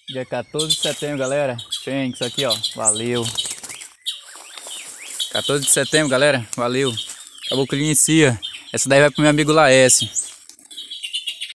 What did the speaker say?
Dia 14 de setembro, galera. Fênix aqui, ó. Valeu. 14 de setembro, galera. Valeu. Caboclo inicia. Essa daí vai pro meu amigo Laércio.